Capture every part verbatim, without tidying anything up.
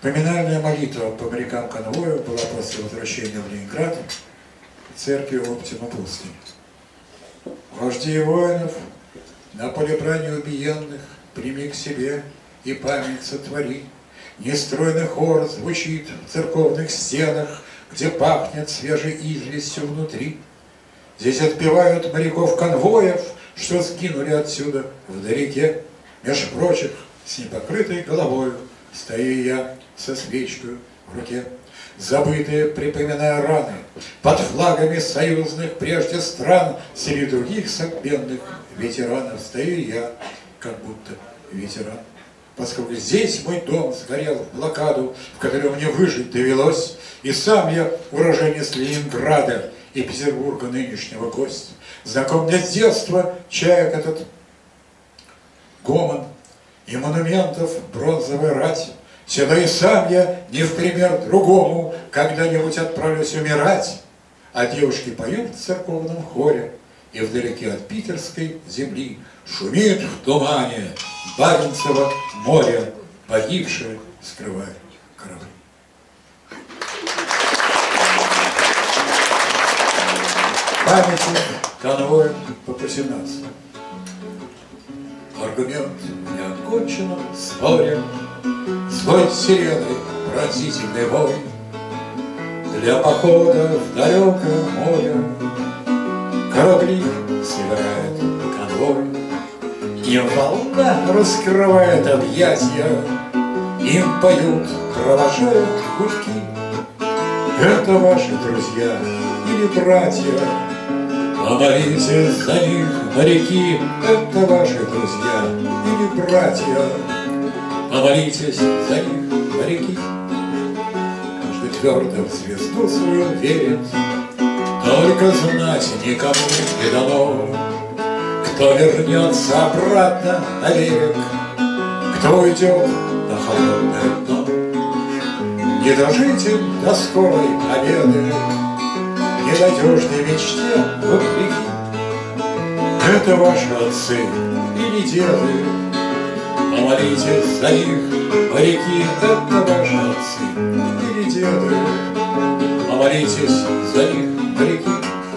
Поминальная молитва по морякам-конвою была после возвращения в Ленинград в церкви Оптима Пустынь. Вожди воинов, на поле брани убиенных, прими к себе и память сотвори. Нестройный хор звучит в церковных стенах, где пахнет свежей известью внутри. Здесь отпевают моряков-конвоев, что сгинули отсюда вдалеке. Меж прочих, с непокрытой головою, стою я со свечкой в руке. Забытые, припоминая раны, под флагами союзных прежде стран, среди других согбенных ветеранов стою я, как будто ветеран. Поскольку здесь мой дом сгорел в блокаду, в которой мне выжить довелось, и сам я уроженец Ленинграда и Петербурга нынешнего гость. Знаком мне с детства чаек этот гомон и монументов бронзовой рати. Сюда и сам я, не в пример другому, когда-нибудь отправлюсь умирать. А девушки поют в церковном хоре, и вдалеке от питерской земли шумит в тумане Баренцево море, погибшее скрывает корабли. Памяти конвоем по восемнадцатому. Аргумент в неоконченном споре, свой сиреной пронзительный вой для похода в далекое море. Корабли собирает конвой, им волна раскрывает объятия, им поют, провожают гудки. Это ваши друзья или братья, помолитесь за них, моряки. Это ваши друзья или братья, помолитесь за них, моряки. Каждый твердо в звезду свою верит, только знать никому не дано, кто вернется обратно на берег, кто уйдет на холодное дно. Не дожите до скорой победы, ненадежной мечте вопреки. Это ваши отцы или деды, помолитесь за них, моряки. Это ваши отцы или деды, помолитесь за них, моряки.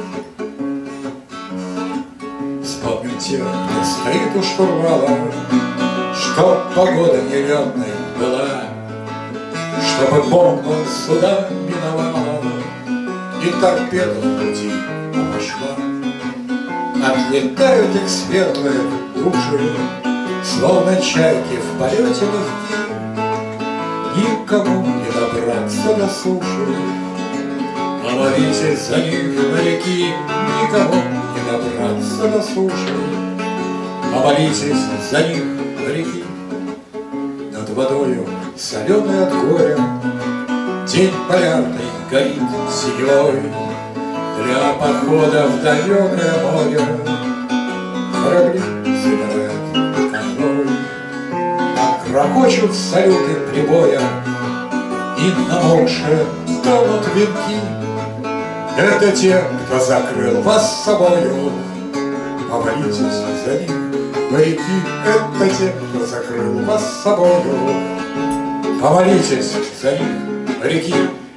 Вспомните, где стоит у штурвала, чтоб погода нелетной была, чтобы бомба суда миновала и торпеда в пути обошла. Отлетают их светлые души, словно чайки в полете легки. Никому не добраться до суши, помолитесь за них, моряки. Никому не добраться до суши, помолитесь за них, моряки. Над водою, соленой от горя, день полярный горит синевой. Для похода в далекое море корабли собирают конвой. Там грохочут салюты прибоя, и намокшие тонут венки. Это те, кто закрыл вас собою, помолитесь за них, моряки. Это те, кто закрыл вас собою, помолитесь за них, моряки.